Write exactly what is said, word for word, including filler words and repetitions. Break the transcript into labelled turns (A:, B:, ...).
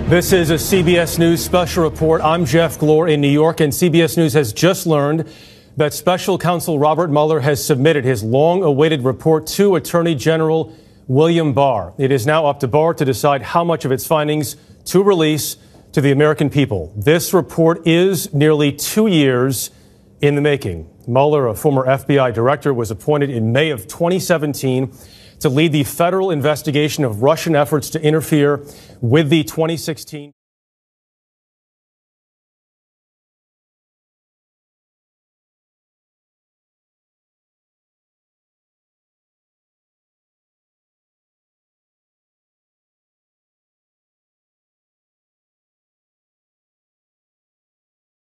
A: This is a C B S News special report. I'm Jeff Glor in New York, and C B S News has just learned that Special Counsel Robert Mueller has submitted his long-awaited report to Attorney General William Barr. It is now up to Barr to decide how much of its findings to release to the American people. This report is nearly two years in the making. Mueller, a former F B I director, was appointed in May of twenty seventeen to lead the federal investigation of Russian efforts to interfere with the twenty sixteen